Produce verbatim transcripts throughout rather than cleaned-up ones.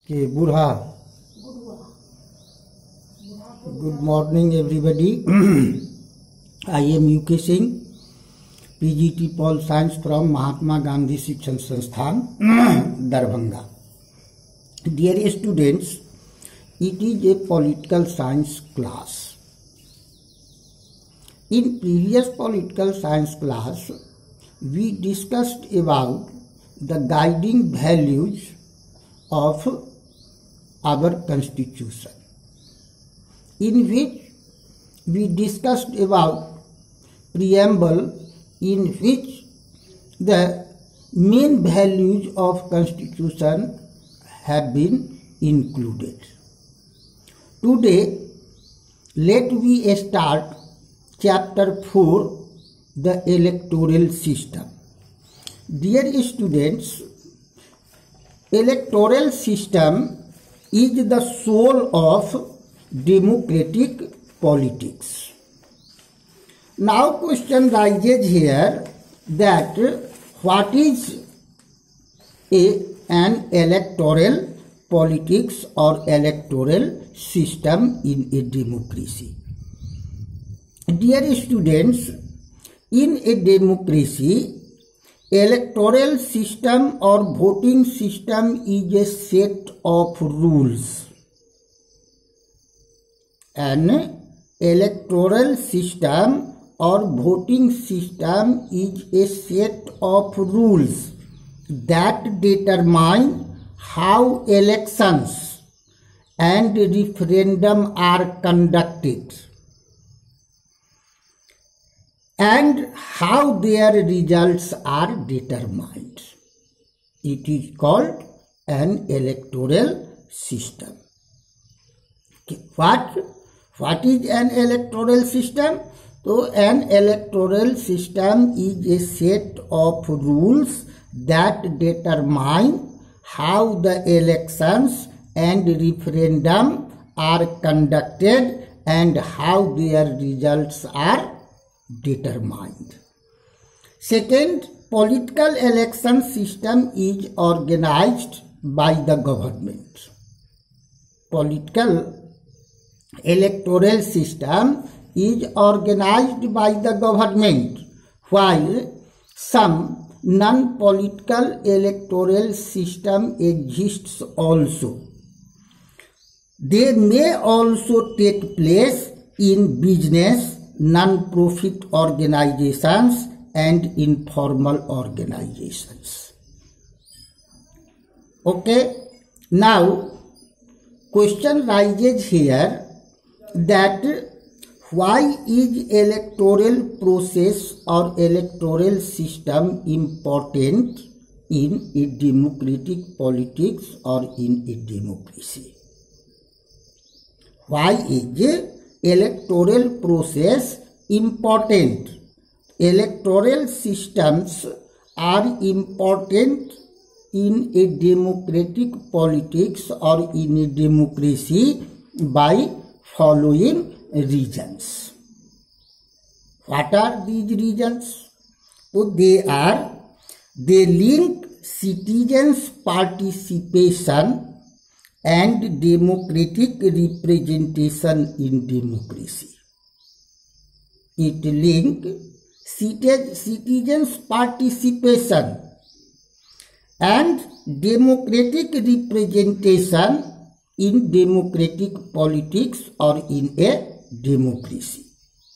Okay, Burha. Good morning, everybody. I am U K Singh, P G T Pol Science from Mahatma Gandhi Shikshan Sansthan, Darbhanga. Dear students, it is a political science class. In previous political science class, we discussed about the guiding values of our constitution, in which we discussed about preamble, in which the main values of constitution have been included. Today, let we start chapter four, the electoral system. Dear students, electoral system is the soul of democratic politics. Now question rises here that what is a, an electoral politics or electoral system in a democracy? Dear students, in a democracy, electoral system or voting system is a set of rules. An electoral system or voting system is a set of rules that determine how elections and referendum are conducted and how their results are determined. It is called an electoral system. Okay. What? What is an electoral system? So, an electoral system is a set of rules that determine how the elections and referendum are conducted and how their results are determined. Second, political election system is organized by the government. Political electoral system is organized by the government, while some non-political electoral system exists also. They may also take place in business, non-profit organizations and informal organizations. Okay, now question rises here that why is electoral process or electoral system important in a democratic politics or in a democracy? Why is electoral process important? Electoral systems are important in a democratic politics or in a democracy by following reasons. What are these reasons? So they are, they link citizens' participation and democratic representation in democracy. It links citizens' participation and democratic representation in democratic politics or in a democracy.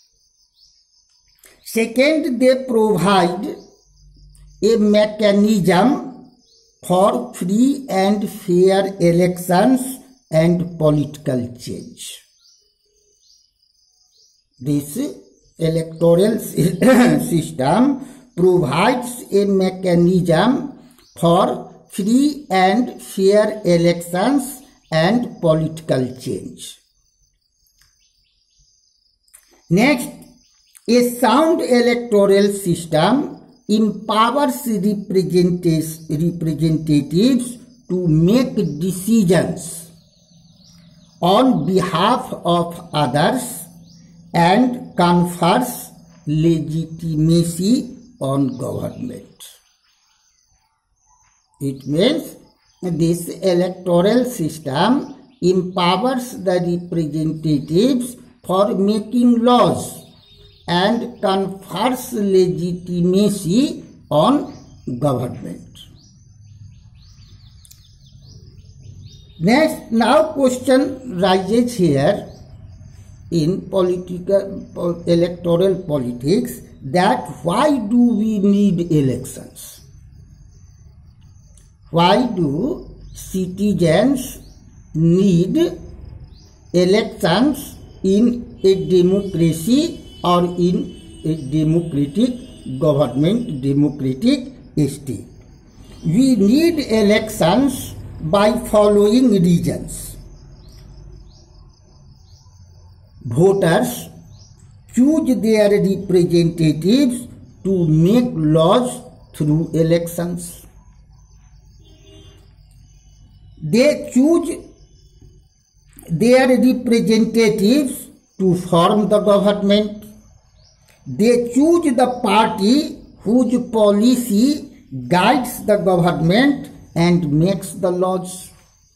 Second, they provide a mechanism for free and fair elections and political change. This electoral system provides a mechanism for free and fair elections and political change. Next, a sound electoral system empowers representatives to make decisions on behalf of others and confers legitimacy on government. It means this electoral system empowers the representatives for making laws and confers legitimacy on government. Next, now question rises here in political electoral politics that why do we need elections? Why do citizens need elections in a democracy or in a democratic government, democratic state? We need elections by following reasons. Voters choose their representatives to make laws through elections. They choose their representatives to form the government. They choose the party whose policy guides the government and makes the laws.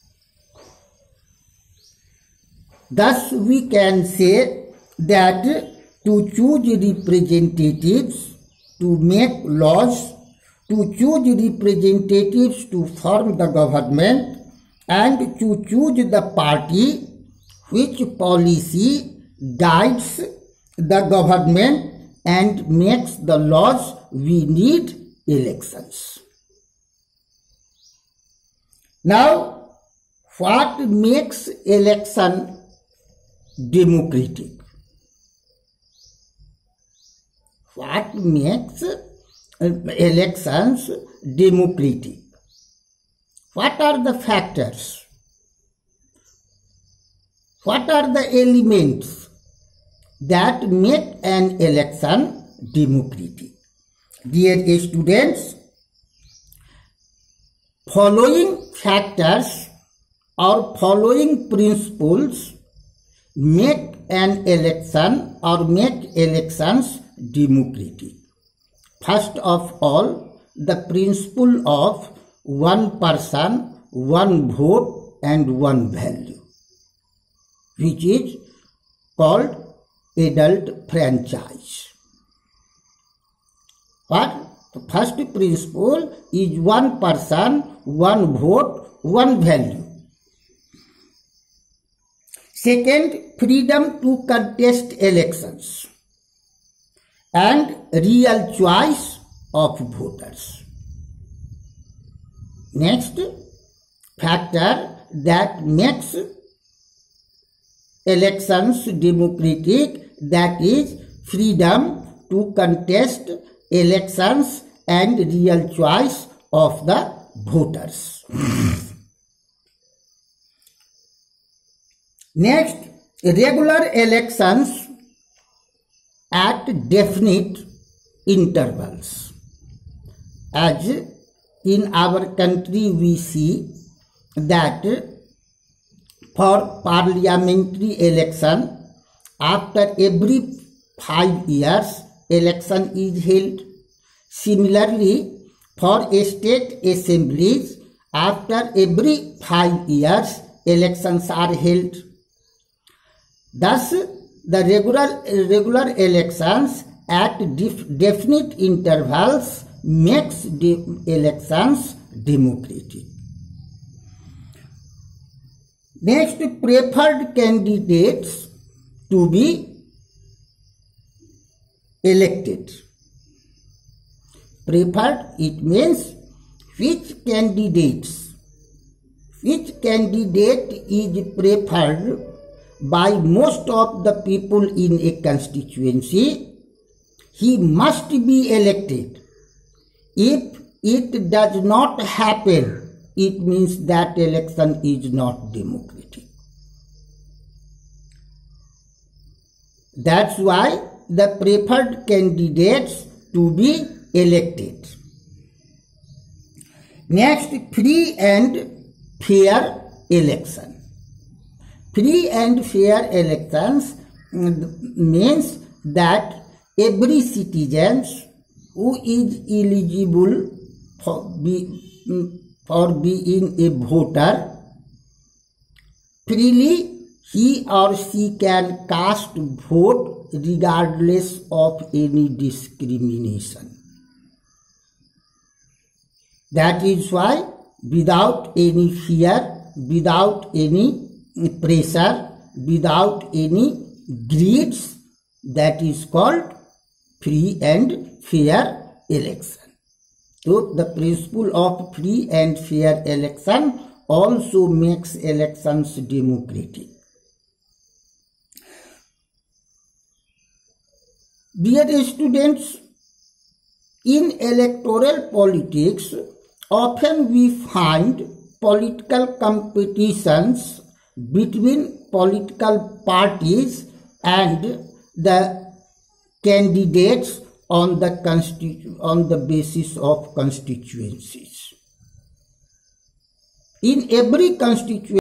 Thus, we can say that to choose representatives to make laws, to choose representatives to form the government, and to choose the party which policy guides the government and makes the laws, we need elections. Now, what makes election democratic? What makes elections democratic? What are the factors? What are the elements that make an election democratic? Dear students, following factors or following principles make an election or make elections democratic. First of all, the principle of one person, one vote and one value, which is called adult franchise. What? The first principle is one person, one vote, one value. Second, freedom to contest elections and real choice of voters. Next factor that makes elections democratic, that is freedom to contest elections and real choice of the voters. Next, regular elections at definite intervals. As in our country we see that for parliamentary election, after every five years election is held. Similarly, for state assemblies, after every five years elections are held. Thus, the regular, regular elections at def, definite intervals makes de elections democratic. Next, preferred candidates to be elected. Preferred, it means which candidates, which candidate is preferred by most of the people in a constituency, he must be elected. If it does not happen, it means that election is not democratic. That's why the preferred candidates to be elected. Next, free and fair election. Free and fair elections means that every citizen who is eligible for be for being a voter, freely he or she can cast vote regardless of any discrimination. That is why, without any fear, without any pressure, without any greeds, that is called free and fair election. So the principle of free and fair election also makes elections democratic. Dear students, in electoral politics, often we find political competitions between political parties and the candidates on the constitu- on the basis of constituencies. In every constituency,